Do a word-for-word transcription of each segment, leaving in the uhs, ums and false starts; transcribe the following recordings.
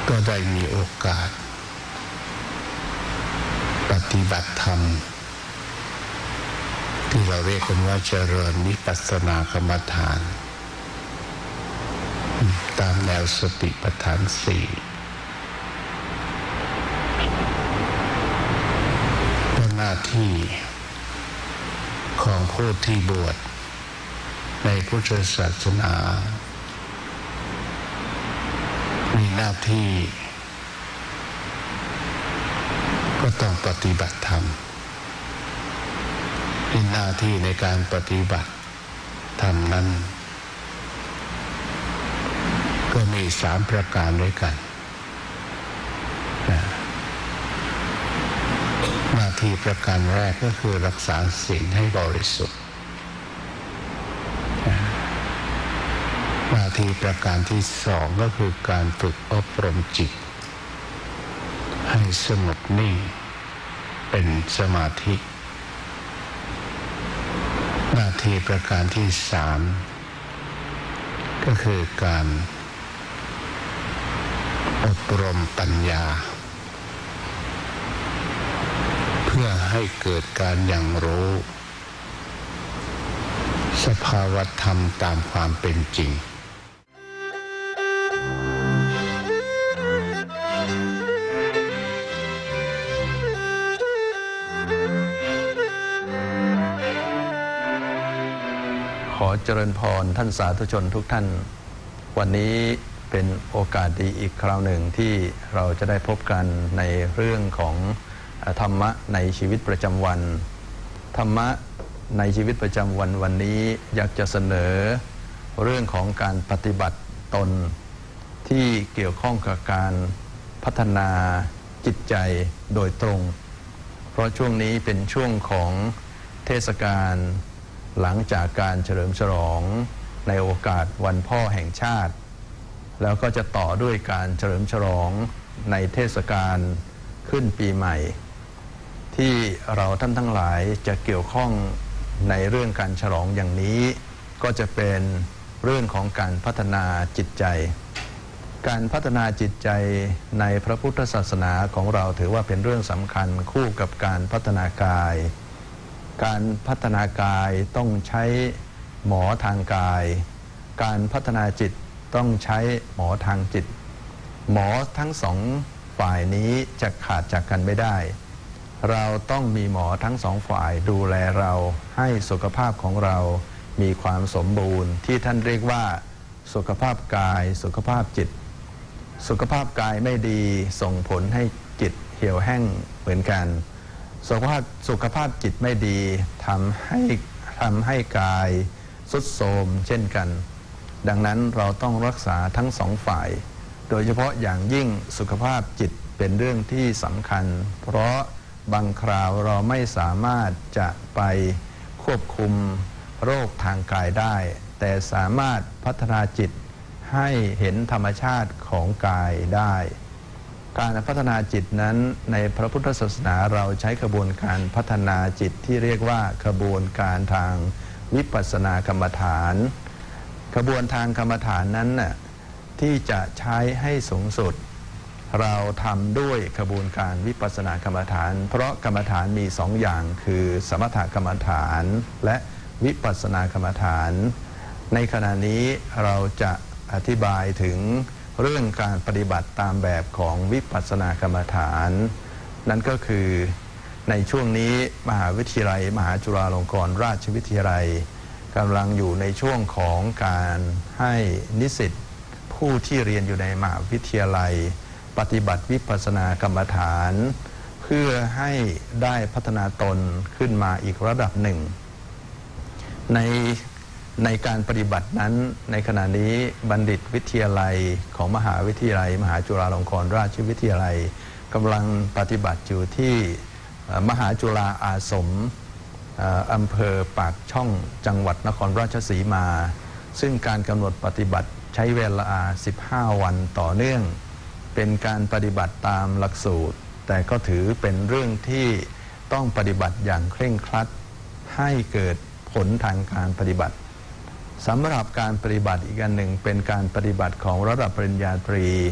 ก็ได้มีโอกาสปฏิบัติธรรมที่เราเรียกกันว่าเจริญวิปัสสนากรรมฐานตามแนวสติปัฏฐานสี่เป็นหน้าที่ของผู้ที่บวชในพุทธศาสนามีหน้าที่ก็ต้องปฏิบัติธรรมมีหน้าที่ในการปฏิบัติธรรมนั้นก็มีสามประการด้วยกันหน้าที่ประการแรกก็คือรักษาศีลให้บริสุทธิ์หน้าที่ประการที่สองก็คือการฝึกอบรมจิตให้สงบนิ่งเป็นสมาธิหน้าที่ประการที่สามก็คือการอบรมปัญญาเพื่อให้เกิดการอย่างรู้สภาวธรรมตามความเป็นจริงขอเจริญพรท่านสาธุชนทุกท่านวันนี้เป็นโอกาสดีอีกคราวหนึ่งที่เราจะได้พบกันในเรื่องของธรรมะในชีวิตประจำวันธรรมะในชีวิตประจำวันวันนี้อยากจะเสนอเรื่องของการปฏิบัติตนที่เกี่ยวข้องกับการพัฒนาจิตใจโดยตรงเพราะช่วงนี้เป็นช่วงของเทศกาลหลังจากการเฉลิมฉลองในโอกาสวันพ่อแห่งชาติแล้วก็จะต่อด้วยการเฉลิมฉลองในเทศกาลขึ้นปีใหม่ที่เราท่านทั้งหลายจะเกี่ยวข้องในเรื่องการฉลองอย่างนี้ก็จะเป็นเรื่องของการพัฒนาจิตใจการพัฒนาจิตใจในพระพุทธศาสนาของเราถือว่าเป็นเรื่องสำคัญคู่กับการพัฒนากายการพัฒนากายต้องใช้หมอทางกายการพัฒนาจิตต้องใช้หมอทางจิตหมอทั้งสองฝ่ายนี้จะขาดจากกันไม่ได้เราต้องมีหมอทั้งสองฝ่ายดูแลเราให้สุขภาพของเรามีความสมบูรณ์ที่ท่านเรียกว่าสุขภาพกายสุขภาพจิตสุขภาพกายไม่ดีส่งผลให้จิตเหี่ยวแห้งเหมือนกันสุขภาพสุขภาพจิตไม่ดีทำให้ทำให้กายทรุดโทรมเช่นกันดังนั้นเราต้องรักษาทั้งสองฝ่ายโดยเฉพาะอย่างยิ่งสุขภาพจิตเป็นเรื่องที่สำคัญเพราะบางคราวเราไม่สามารถจะไปควบคุมโรคทางกายได้แต่สามารถพัฒนาจิตให้เห็นธรรมชาติของกายได้การพัฒนาจิตนั้นในพระพุทธศาสนาเราใช้กระบวนการพัฒนาจิตที่เรียกว่ากระบวนการทางวิปัสสนากรรมฐานกระบวนทางกรรมฐานนั้นน่ะที่จะใช้ให้สูงสุดเราทำด้วยกระบวนการวิปัสสนากรรมฐานเพราะกรรมฐานมีสองอย่างคือสมถกรรมฐานและวิปัสสนากรรมฐานในขณะนี้เราจะอธิบายถึงเรื่องการปฏิบัติตามแบบของวิปัสสนากรรมฐานนั่นก็คือในช่วงนี้มหาวิทยาลัยมหาจุฬาลงกรณราชวิทยาลัยกำลังอยู่ในช่วงของการให้นิสิตผู้ที่เรียนอยู่ในมหาวิทยาลัยปฏิบัติวิปัสสนากรรมฐานเพื่อให้ได้พัฒนาตนขึ้นมาอีกระดับหนึ่งในในการปฏิบัตินั้นในขณะนี้บัณฑิตวิทยาลัยของมหาวิทยาลัยมหาจุฬาลงกรณราชวิทยาลัยกำลังปฏิบัติอยู่ที่มหาจุฬาอาสมอำเภอปากช่องจังหวัดนครราชสีมาซึ่งการกำหนดปฏิบัติใช้เวลาสิบห้าวันต่อเนื่องเป็นการปฏิบัติตามหลักสูตรแต่ก็ถือเป็นเรื่องที่ต้องปฏิบัติอย่างเคร่งครัดให้เกิดผลทางการปฏิบัติสำหรับการปฏิบัติอีกอันหนึ่งเป็นการปฏิบัติของระดับปริญญาตรี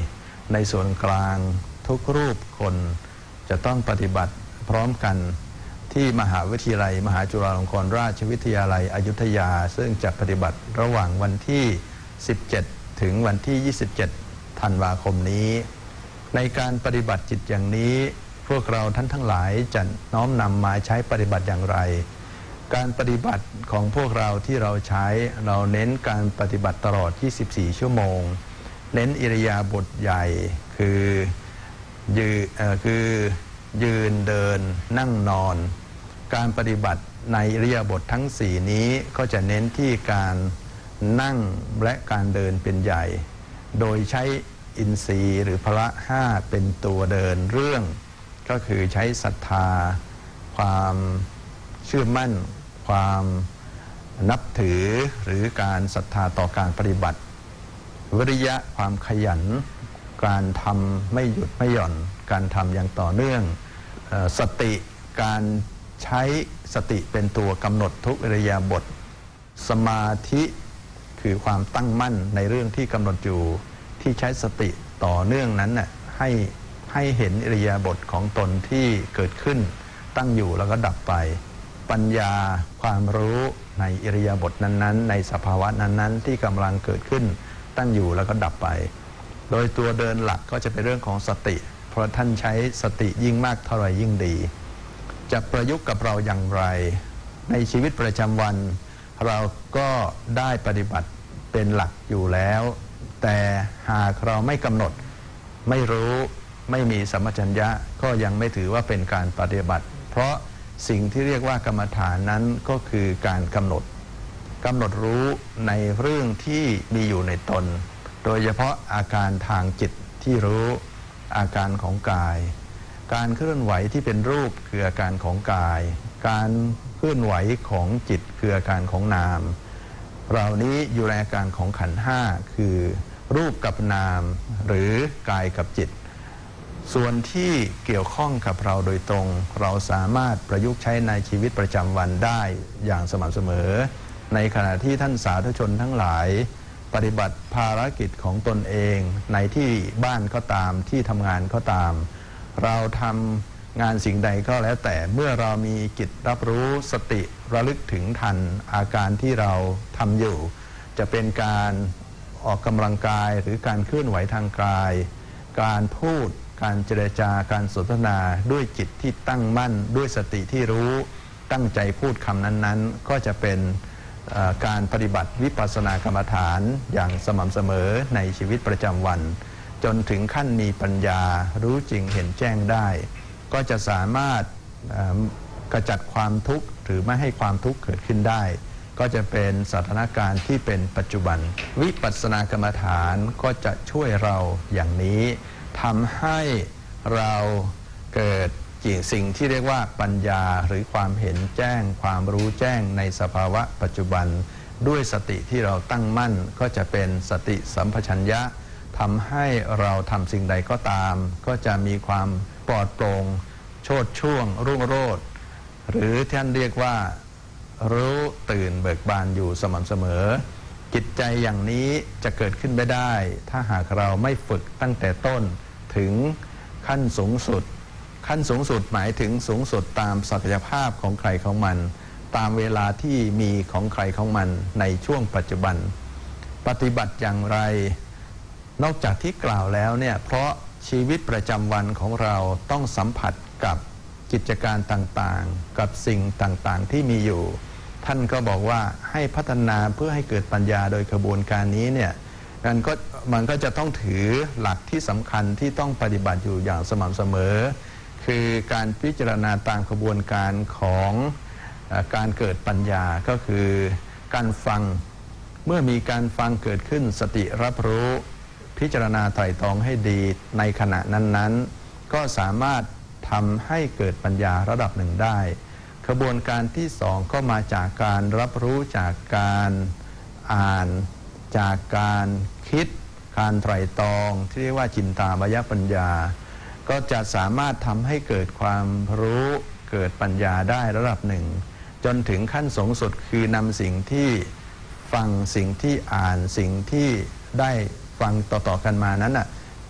ในส่วนกลางทุกรูปคนจะต้องปฏิบัติพร้อมกันที่มหาวิทยาลัยมหาจุฬาลงกรณราชวิทยาลัยอยุธยาซึ่งจะปฏิบัติระหว่างวันที่สิบเจ็ดถึงวันที่ยี่สิบเจ็ดธันวาคมนี้ในการปฏิบัติจิตอย่างนี้พวกเราท่านทั้งหลายจะน้อมนำมาใช้ปฏิบัติอย่างไรการปฏิบัติของพวกเราที่เราใช้เราเน้นการปฏิบัติตลอดยี่สิบสี่ชั่วโมงเน้นอิริยาบถใหญ่คือยืนคือยืนเดินนั่งนอนการปฏิบัติในอิริยาบถทั้งสี่นี้ก็จะเน้นที่การนั่งและการเดินเป็นใหญ่โดยใช้อินทรีย์หรือพละห้าเป็นตัวเดินเรื่องก็คือใช้ศรัทธาความเชื่อมั่นความนับถือหรือการศรัทธาต่อการปฏิบัติวิริยะความขยันการทำไม่หยุดไม่หย่อนการทำอย่างต่อเนื่องสติการใช้สติเป็นตัวกำหนดทุกอิริยาบถสมาธิคือความตั้งมั่นในเรื่องที่กำหนดอยู่ที่ใช้สติต่อเนื่องนั้นน่ะให้ให้เห็นอิริยาบถของตนที่เกิดขึ้นตั้งอยู่แล้วก็ดับไปปัญญาความรู้ในอิริยาบถนั้นๆในสภาวะนั้นๆที่กำลังเกิดขึ้นตั้งอยู่แล้วก็ดับไปโดยตัวเดินหลักก็จะเป็นเรื่องของสติเพราะท่านใช้สติยิ่งมากเท่าไหร่ยิ่งดีจะประยุกต์กับเราอย่างไรในชีวิตประจำวันเราก็ได้ปฏิบัติเป็นหลักอยู่แล้วแต่หากเราไม่กำหนดไม่รู้ไม่มีสัมปชัญญะก็ยังไม่ถือว่าเป็นการปฏิบัติเพราะสิ่งที่เรียกว่ากรรมฐานนั้นก็คือการกำหนดกำหนดรู้ในเรื่องที่มีอยู่ในตนโดยเฉพาะอาการทางจิตที่รู้อาการของกายการเคลื่อนไหวที่เป็นรูปคืออาการของกายการเคลื่อนไหวของจิตคืออาการของนามเหล่านี้อยู่ในอาการของขันธ์ห้าคือรูปกับนามหรือกายกับจิตส่วนที่เกี่ยวข้องกับเราโดยตรงเราสามารถประยุกต์ใช้ในชีวิตประจำวันได้อย่างสม่ำเสมอในขณะที่ท่านสาธุชนทั้งหลายปฏิบัติภารกิจของตนเองในที่บ้านก็ตามที่ทำงานก็ตามเราทำงานสิ่งใดก็แล้วแต่เมื่อเรามีจิตรับรู้สติระลึกถึงทันอาการที่เราทำอยู่จะเป็นการออกกำลังกายหรือการเคลื่อนไหวทางกายการพูดการเจรจาการสนทนาด้วยจิตที่ตั้งมั่นด้วยสติที่รู้ตั้งใจพูดคำนั้นๆก็จะเป็นการปฏิบัติวิปัสสนากรรมฐานอย่างสม่ำเสมอในชีวิตประจำวันจนถึงขั้นมีปัญญารู้จริงเห็นแจ้งได้ก็จะสามารถกระจัดความทุกข์หรือไม่ให้ความทุกข์เกิดขึ้นได้ก็จะเป็นสถานการณ์ที่เป็นปัจจุบันวิปัสสนากรรมฐานก็จะช่วยเราอย่างนี้ทำให้เราเกิดสิ่งที่เรียกว่าปัญญาหรือความเห็นแจ้งความรู้แจ้งในสภาวะปัจจุบันด้วยสติที่เราตั้งมั่นก็จะเป็นสติสัมปชัญญะทำให้เราทำสิ่งใดก็ตามก็จะมีความปลอดโปร่งโชติช่วงรุ่งโรจน์หรือท่านเรียกว่ารู้ตื่นเบิกบานอยู่สม่ำเสมอจิตใจอย่างนี้จะเกิดขึ้นไม่ได้ถ้าหากเราไม่ฝึกตั้งแต่ต้นถึงขั้นสูงสุดขั้นสูงสุดหมายถึงสูงสุดตามศักยภาพของใครของมันตามเวลาที่มีของใครของมันในช่วงปัจจุบันปฏิบัติอย่างไรนอกจากที่กล่าวแล้วเนี่ยเพราะชีวิตประจำวันของเราต้องสัมผัสกับกิจการต่างๆกับสิ่งต่างๆที่มีอยู่ท่านก็บอกว่าให้พัฒนาเพื่อให้เกิดปัญญาโดยกระบวนการนี้เนี่ยมันก็มันก็จะต้องถือหลักที่สำคัญที่ต้องปฏิบัติอยู่อย่างสม่ำเสมอคือการพิจารณาตามกระบวนการของการเกิดปัญญาก็คือการฟังเมื่อมีการฟังเกิดขึ้นสติรับรู้พิจารณาไตร่ตรองให้ดีในขณะนั้นๆก็สามารถทำให้เกิดปัญญาระดับหนึ่งได้กระบวนการที่สองก็มาจากการรับรู้จากการอ่านจากการคิดการไตร่ตรองที่เรียกว่าจินตามยปัญญาก็จะสามารถทำให้เกิดความรู้เกิดปัญญาได้ระดับหนึ่งจนถึงขั้นสูงสุดคือนำสิ่งที่ฟังสิ่งที่อ่านสิ่งที่ได้ฟังต่อๆกันมานั้นน่ะ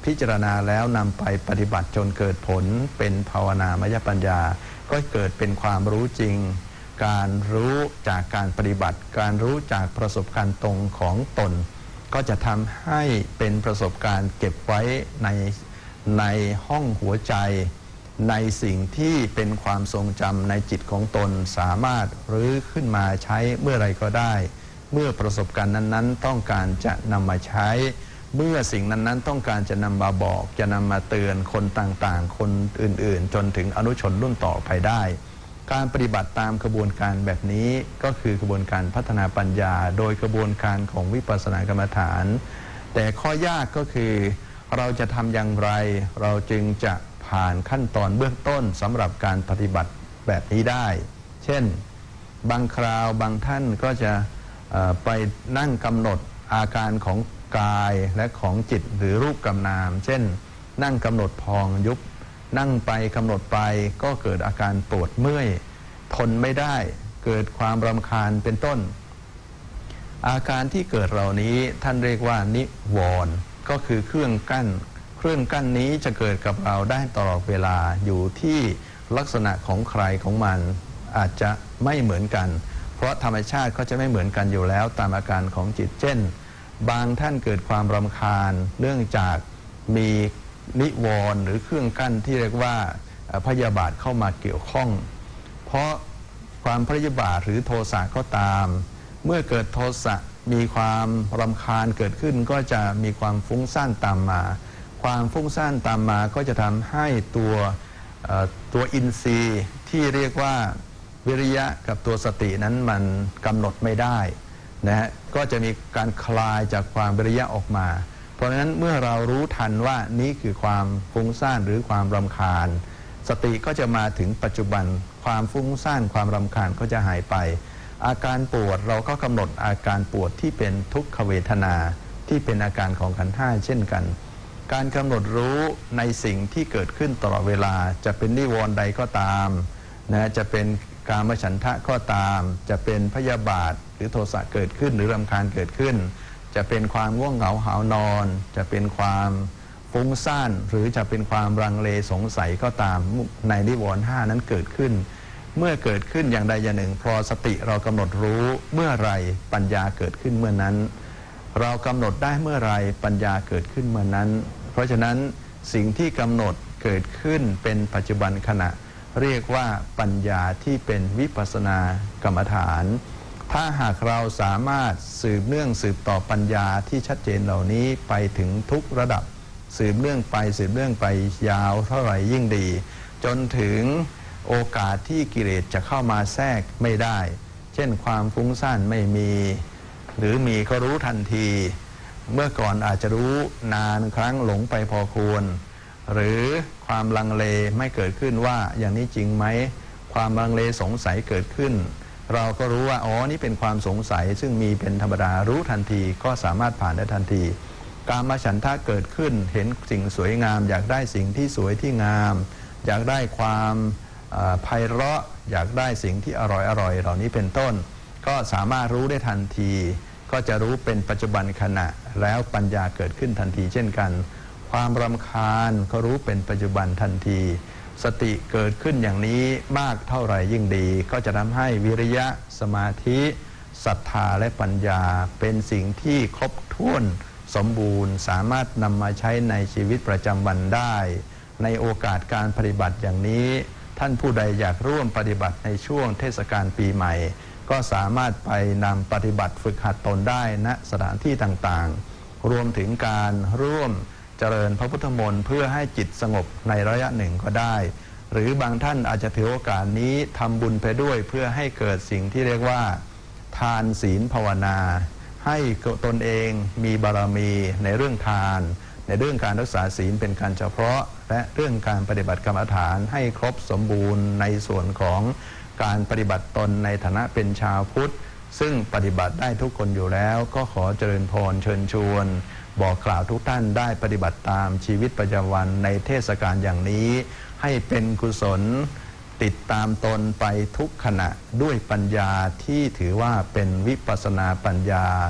พิจารณาแล้วนำไปปฏิบัติจนเกิดผลเป็นภาวนามยปัญญาก็เกิดเป็นความรู้จริงการรู้จากการปฏิบัติการรู้จากประสบการณ์ตรงของตนก็จะทำให้เป็นประสบการณ์เก็บไว้ในในห้องหัวใจในสิ่งที่เป็นความทรงจำในจิตของตนสามารถรื้อขึ้นมาใช้เมื่อไรก็ได้เมื่อประสบการณ์นั้นๆต้องการจะนำมาใช้เมื่อสิ่งนั้นๆต้องการจะนำมาบอกจะนำมาเตือนคนต่างๆคนอื่นๆจนถึงอนุชนรุ่นต่อไปได้การปฏิบัติตามกระบวนการแบบนี้ก็คือกระบวนการพัฒนาปัญญาโดยกระบวนการของวิปัสสนากรรมฐานแต่ข้อยากก็คือเราจะทำอย่างไรเราจึงจะผ่านขั้นตอนเบื้องต้นสำหรับการปฏิบัติแบบนี้ได้เช่นบางคราวบางท่านก็จะไปนั่งกำหนดอาการของกายและของจิตหรือรูปกำนามเช่นนั่งกำหนดพองยุบนั่งไปกำหนดไปก็เกิดอาการปวดเมื่อยทนไม่ได้เกิดความรำคาญเป็นต้นอาการที่เกิดเหล่านี้ท่านเรียกว่านิวรณ์ก็คือเครื่องกั้นเครื่องกั้นนี้จะเกิดกับเราได้ตลอดเวลาอยู่ที่ลักษณะของใครของมันอาจจะไม่เหมือนกันเพราะธรรมชาติก็จะไม่เหมือนกันอยู่แล้วตามอาการของจิตเช่นบางท่านเกิดความรำคาญเนื่องจากมีนิวรณ์หรือเครื่องกั้นที่เรียกว่าพยาบาทเข้ามาเกี่ยวข้องเพราะความพยาบาทหรือโทสะก็ตามเมื่อเกิดโทสะมีความรำคาญเกิดขึ้นก็จะมีความฟุ้งซ่านตามมาความฟุ้งซ่านตามมาก็จะทำให้ตัวตัวอินทรีย์ที่เรียกว่าวิริยะกับตัวสตินั้นมันกำหนดไม่ได้นะฮะก็จะมีการคลายจากความวิริยะออกมาเพราะฉะนั้นเมื่อเรารู้ทันว่านี้คือความฟุ้งซ่านหรือความรำคาญสติก็จะมาถึงปัจจุบันความฟุ้งซ่านความรำคาญก็จะหายไปอาการปวดเราก็กำหนดอาการปวดที่เป็นทุกขเวทนาที่เป็นอาการของขันธ์ห้าเช่นกันการกำหนดรู้ในสิ่งที่เกิดขึ้นตลอดเวลาจะเป็นนิวรณ์ใดก็ตามนะจะเป็นกามฉันทะก็ตามจะเป็นพยาบาทหรือโทสะเกิดขึ้นหรือรำคาญเกิดขึ้นจะเป็นความง่วงเหงาหาวนอนจะเป็นความฟุ้งซ่านหรือจะเป็นความรังเลสงสัยก็ตามในนิวรณ์ห้านั้นเกิดขึ้นเมื่อเกิดขึ้นอย่างใดอย่างหนึ่งพอสติเรากำหนดรู้เมื่อไรปัญญาเกิดขึ้นเมื่อนั้นเรากำหนดได้เมื่อไรปัญญาเกิดขึ้นเมื่อนั้นเพราะฉะนั้นสิ่งที่กำหนดเกิดขึ้นเป็นปัจจุบันขณะเรียกว่าปัญญาที่เป็นวิปัสสนากรรมฐานถ้าหากเราสามารถสืบเนื่องสืบต่อปัญญาที่ชัดเจนเหล่านี้ไปถึงทุกระดับสืบเนื่องไปสืบเนื่องไปยาวเท่าไหร่ยิ่งดีจนถึงโอกาสที่กิเลสจะเข้ามาแทรกไม่ได้เช่นความฟุ้งซ่านไม่มีหรือมีก็รู้ทันทีเมื่อก่อนอาจจะรู้นานครั้งหลงไปพอควรหรือความลังเลไม่เกิดขึ้นว่าอย่างนี้จริงไหมความลังเลสงสัยเกิดขึ้นเราก็รู้ว่าอ๋อนี่เป็นความสงสัยซึ่งมีเป็นธรรมดารู้ทันทีก็สามารถผ่านได้ทันทีกามฉันทะเกิดขึ้นเห็นสิ่งสวยงามอยากได้สิ่งที่สวยที่งามอยากได้ความไพเราะอยากได้สิ่งที่อร่อยอร่อยเหล่านี้เป็นต้นก็สามารถรู้ได้ทันทีก็จะรู้เป็นปัจจุบันขณะแล้วปัญญาเกิดขึ้นทันทีเช่นกันความรำคาญก็รู้เป็นปัจจุบันทันทีสติเกิดขึ้นอย่างนี้มากเท่าไหร่ยิ่งดีก็จะทำให้วิริยะสมาธิศรัทธาและปัญญาเป็นสิ่งที่ครบถ้วนสมบูรณ์สามารถนำมาใช้ในชีวิตประจำวันได้ในโอกาสการปฏิบัติอย่างนี้ท่านผู้ใดอยากร่วมปฏิบัติในช่วงเทศกาลปีใหม่ก็สามารถไปนำปฏิบัติฝึกหัดตนได้ณสถานที่ต่างๆรวมถึงการร่วมเจริญพระพุทธมนต์เพื่อให้จิตสงบในระยะหนึ่งก็ได้หรือบางท่านอาจจะถือโอกาสนี้ทำบุญไปด้วยเพื่อให้เกิดสิ่งที่เรียกว่าทานศีลภาวนาให้ตนเองมีบารมีในเรื่องทานในเรื่องการรักษาศีลเป็นการเฉพาะและเรื่องการปฏิบัติกรรมฐานให้ครบสมบูรณ์ในส่วนของการปฏิบัติตนในฐานะเป็นชาวพุทธซึ่งปฏิบัติได้ทุกคนอยู่แล้วก็ขอเจริญพรเชิญชวนบอกกล่าวทุกท่านได้ปฏิบัติตามชีวิตประจำวันในเทศกาลอย่างนี้ให้เป็นกุศลติดตามตนไปทุกขณะด้วยปัญญาที่ถือว่าเป็นวิปัสสนาปัญญาจ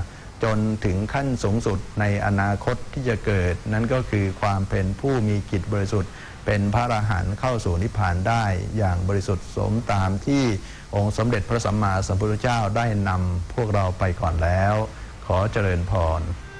จนถึงขั้นสูงสุดในอนาคตที่จะเกิดนั่นก็คือความเป็นผู้มีจิตบริสุทธิ์เป็นพระอรหันต์เข้าสู่นิพพานได้อย่างบริสุทธิ์สมตามที่องค์สมเด็จพระสัมมาสัมพุทธเจ้าได้นำพวกเราไปก่อนแล้วขอเจริญพร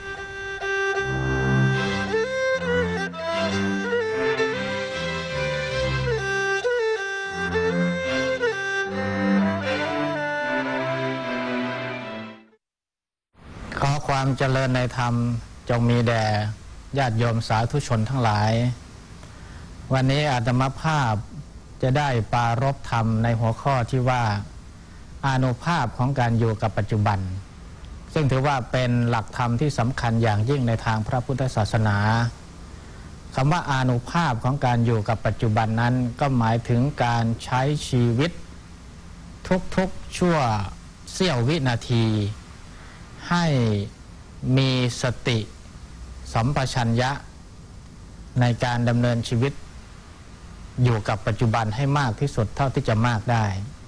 ขอความเจริญในธรรมจงมีแด่ญาติโยมสาธุชนทั้งหลายวันนี้อาตมาภาพจะได้ปรารภธรรมในหัวข้อที่ว่าอานุภาพของการอยู่กับปัจจุบันซึ่งถือว่าเป็นหลักธรรมที่สำคัญอย่างยิ่งในทางพระพุทธศาสนาคำว่าอานุภาพของการอยู่กับปัจจุบันนั้นก็หมายถึงการใช้ชีวิตทุกๆชั่วเสี้ยววินาทีให้มีสติสัมปชัญญะในการดำเนินชีวิตอยู่กับปัจจุบันให้มากที่สุดเท่าที่จะมากได้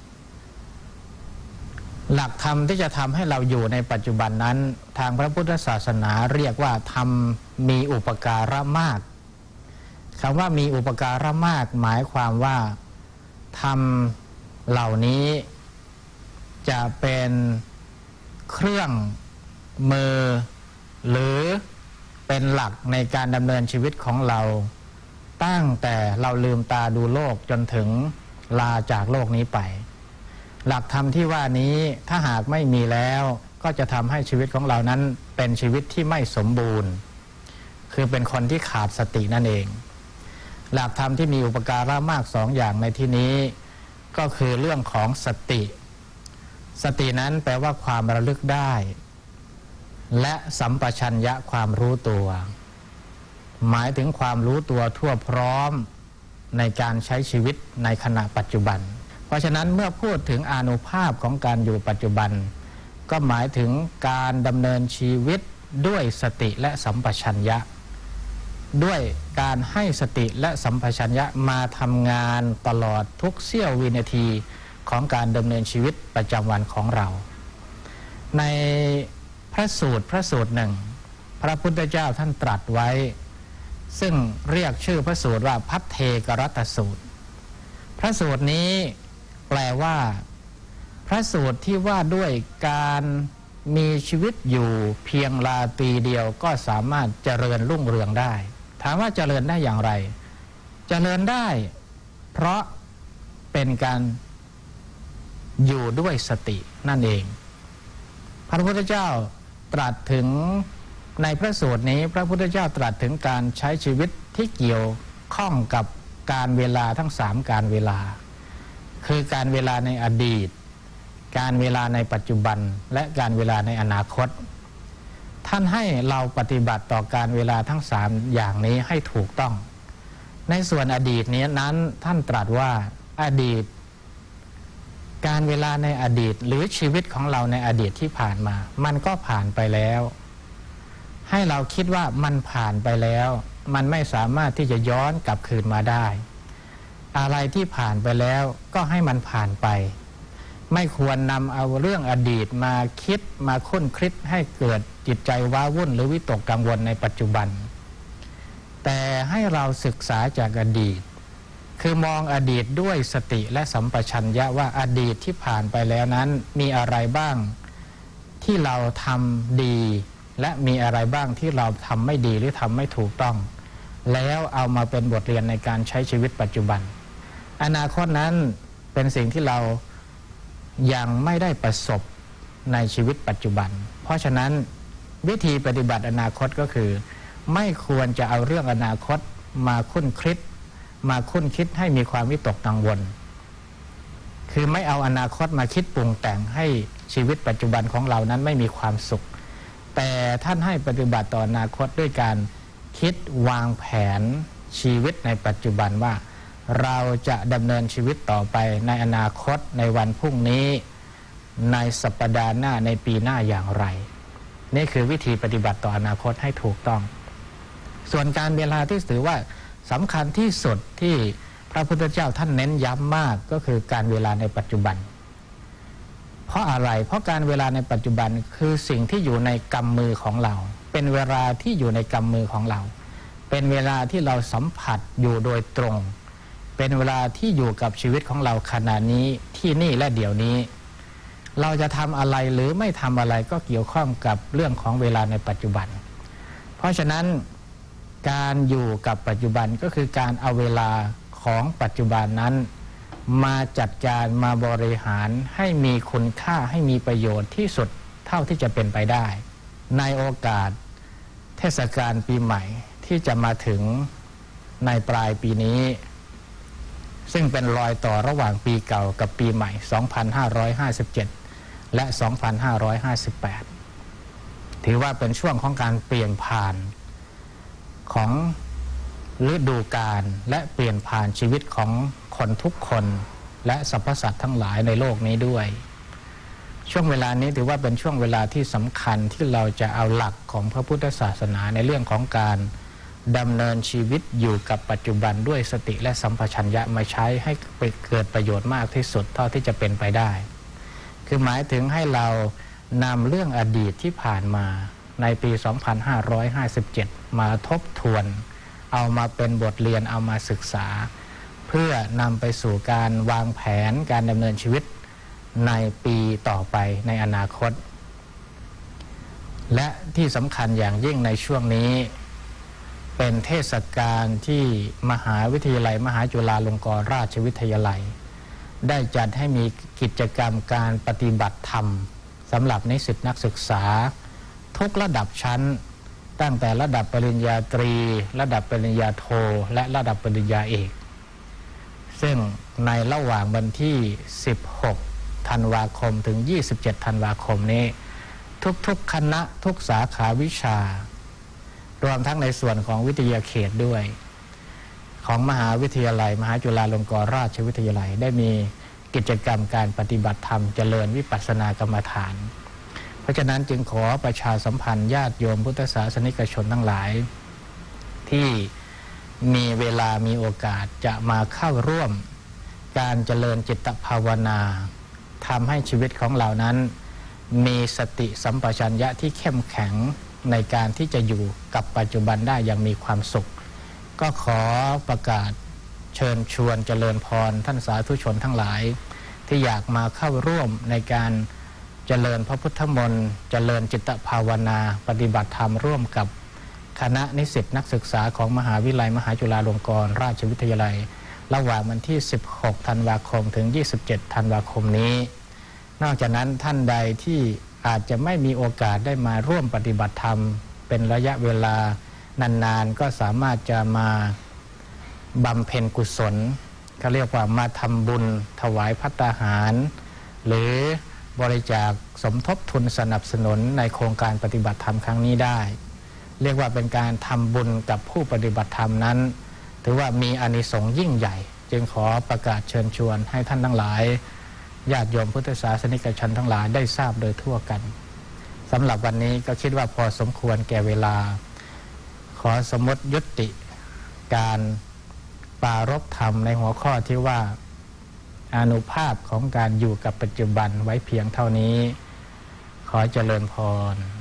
หลักธรรมที่จะทำให้เราอยู่ในปัจจุบันนั้นทางพระพุทธศาสนาเรียกว่าธรรมมีอุปการะมากคำว่ามีอุปการะมากหมายความว่าธรรมเหล่านี้จะเป็นเครื่องมือหรือเป็นหลักในการดำเนินชีวิตของเราตั้งแต่เราลืมตาดูโลกจนถึงลาจากโลกนี้ไปหลักธรรมที่ว่านี้ถ้าหากไม่มีแล้วก็จะทำให้ชีวิตของเรานั้นเป็นชีวิตที่ไม่สมบูรณ์คือเป็นคนที่ขาดสตินั่นเองหลักธรรมที่มีอุปการะมากสองอย่างในที่นี้ก็คือเรื่องของสติสตินั้นแปลว่าความระลึกได้และสัมปชัญญะความรู้ตัวหมายถึงความรู้ตัวทั่วพร้อมในการใช้ชีวิตในขณะปัจจุบันเพราะฉะนั้นเมื่อพูดถึงอานุภาพของการอยู่ปัจจุบันก็หมายถึงการดำเนินชีวิตด้วยสติและสัมปชัญญะด้วยการให้สติและสัมปชัญญะมาทำงานตลอดทุกเสี้ยววินาทีของการดำเนินชีวิตประจำวันของเราในพระสูตรพระสูตรหนึ่งพระพุทธเจ้าท่านตรัสไว้ซึ่งเรียกชื่อพระสูตรว่าพัทเทกรัตสูตรพระสูตรนี้แปลว่าพระสูตรที่ว่าด้วยการมีชีวิตอยู่เพียงราตรีเดียวก็สามารถเจริญรุ่งเรืองได้ถามว่าเจริญได้อย่างไรเจริญได้เพราะเป็นการอยู่ด้วยสตินั่นเองพระพุทธเจ้าตรัสถึงในพระสูตรนี้พระพุทธเจ้าตรัสถึงการใช้ชีวิตที่เกี่ยวข้องกับการเวลาทั้งสามการเวลาคือการเวลาในอดีตการเวลาในปัจจุบันและการเวลาในอนาคตท่านให้เราปฏิบัติต่อการเวลาทั้งสามอย่างนี้ให้ถูกต้องในส่วนอดีตนี้นั้นท่านตรัสว่าอดีตการเวลาในอดีตหรือชีวิตของเราในอดีตที่ผ่านมามันก็ผ่านไปแล้วให้เราคิดว่ามันผ่านไปแล้วมันไม่สามารถที่จะย้อนกลับคืนมาได้อะไรที่ผ่านไปแล้วก็ให้มันผ่านไปไม่ควรนำเอาเรื่องอดีตมาคิดมาคุ้นคิดให้เกิดจิตใจว้าวุ่นหรือวิตกกังวลในปัจจุบันแต่ให้เราศึกษาจากอดีตคือมองอดีตด้วยสติและสัมปชัญญะว่าอดีตที่ผ่านไปแล้วนั้นมีอะไรบ้างที่เราทำดีและมีอะไรบ้างที่เราทำไม่ดีหรือทำไม่ถูกต้องแล้วเอามาเป็นบทเรียนในการใช้ชีวิตปัจจุบันอนาคตนั้นเป็นสิ่งที่เรายังไม่ได้ประสบในชีวิตปัจจุบันเพราะฉะนั้นวิธีปฏิบัติอนาคตก็คือไม่ควรจะเอาเรื่องอนาคตมาคุ้นคิดมาคุ้นคิดให้มีความวิตกกังวลคือไม่เอาอนาคตมาคิดปรุงแต่งให้ชีวิตปัจจุบันของเรานั้นไม่มีความสุขแต่ท่านให้ปฏิบัติต่ออนาคตด้วยการคิดวางแผนชีวิตในปัจจุบันว่าเราจะดำเนินชีวิตต่อไปในอนาคตในวันพรุ่งนี้ในสัปดาห์หน้าในปีหน้าอย่างไรนี่คือวิธีปฏิบัติต่ออนาคตให้ถูกต้องส่วนการเวลาที่ถือว่าสำคัญที่สุดที่พระพุทธเจ้าท่านเน้นย้ำมากก็คือการเวลาในปัจจุบันเพราะอะไรเพราะการเวลาในปัจจุบันคือสิ่งที่อยู่ในกำมือของเราเป็นเวลาที่อยู่ในกำมือของเราเป็นเวลาที่เราสัมผัสอยู่โดยตรงเป็นเวลาที่อยู่กับชีวิตของเราขณะนี้ที่นี่และเดี๋ยวนี้เราจะทำอะไรหรือไม่ทำอะไรก็เกี่ยวข้องกับเรื่องของเวลาในปัจจุบันเพราะฉะนั้นการอยู่กับปัจจุบันก็คือการเอาเวลาของปัจจุบันนั้นมาจัดการมาบริหารให้มีคุณค่าให้มีประโยชน์ที่สุดเท่าที่จะเป็นไปได้ในโอกาสเทศกาลปีใหม่ที่จะมาถึงในปลายปีนี้ซึ่งเป็นรอยต่อระหว่างปีเก่ากับปีใหม่สองพันห้าร้อยห้าสิบเจ็ดและสองพันห้าร้อยห้าสิบแปดถือว่าเป็นช่วงของการเปลี่ยนผ่านของฤดูกาลและเปลี่ยนผ่านชีวิตของคนทุกคนและสรรพสัตว์ทั้งหลายในโลกนี้ด้วยช่วงเวลานี้ถือว่าเป็นช่วงเวลาที่สำคัญที่เราจะเอาหลักของพระพุทธศาสนาในเรื่องของการดำเนินชีวิตอยู่กับปัจจุบันด้วยสติและสัมปชัญญะมาใช้ให้เกิดประโยชน์มากที่สุดเท่าที่จะเป็นไปได้คือหมายถึงให้เรานำเรื่องอดีตที่ผ่านมาในปีสองพันห้าร้อยห้าสิบเจ็ดมาทบทวนเอามาเป็นบทเรียนเอามาศึกษาเพื่อนำไปสู่การวางแผนการดำเนินชีวิตในปีต่อไปในอนาคตและที่สำคัญอย่างยิ่งในช่วงนี้เป็นเทศกาลที่มหาวิทยาลัยมหาจุฬาลงกรณราชวิทยาลัยได้จัดให้มีกิจกรรมการปฏิบัติธรรมสำหรับนิสิตนักศึกษาทุกระดับชั้นตั้งแต่ระดับปริญญาตรีระดับปริญญาโทและระดับปริญญาเอกซึ่งในระหว่างวันที่สิบหกธันวาคมถึงยี่สิบเจ็ดธันวาคมนี้ทุกๆคณะทุกสาขาวิชารวมทั้งในส่วนของวิทยาเขตด้วยของมหาวิทยาลัยมหาจุฬาลงกรณราชวิทยาลัยได้มีกิจกรรมการปฏิบัติธรรมเจริญวิปัสสนากรรมฐานเพราะฉะนั้นจึงขอประชาสัมพันธ์ญาติโยมพุทธศาสนิกชนทั้งหลายที่มีเวลามีโอกาสจะมาเข้าร่วมการเจริญจิตภาวนาทำให้ชีวิตของเรานั้นมีสติสัมปชัญญะที่เข้มแข็งในการที่จะอยู่กับปัจจุบันได้อย่างมีความสุขก็ขอประกาศเชิญชวนเจริญพรท่านสาธุชนทั้งหลายที่อยากมาเข้าร่วมในการเจริญพระพุทธมนต์เจริญจิตภาวนาปฏิบัติธรรมร่วมกับคณะนิสิตนักศึกษาของมหาวิทยาลัยมหาจุฬาลงกรณราชวิทยาลัยระหว่างวันที่สิบหกธันวาคมถึงยี่สิบเจ็ดธันวาคมนี้นอกจากนั้นท่านใดที่อาจจะไม่มีโอกาสได้มาร่วมปฏิบัติธรรมเป็นระยะเวลานานๆก็สามารถจะมาบำเพ็ญกุศลเขาเรียกว่ามาทำบุญถวายภัตตาหารหรือบริจาคสมทบทุนสนับสนุนในโครงการปฏิบัติธรรมครั้งนี้ได้เรียกว่าเป็นการทำบุญกับผู้ปฏิบัติธรรมนั้นถือว่ามีอานิสงส์ยิ่งใหญ่จึงขอประกาศเชิญชวนให้ท่านทั้งหลายญาติโยมพุทธศาสนิกชนทั้งหลายได้ทราบโดยทั่วกันสำหรับวันนี้ก็คิดว่าพอสมควรแก่เวลาขอสมมติยุติการปรารภธรรมในหัวข้อที่ว่าอานุภาพของการอยู่กับปัจจุบันไว้เพียงเท่านี้ขอเจริญพร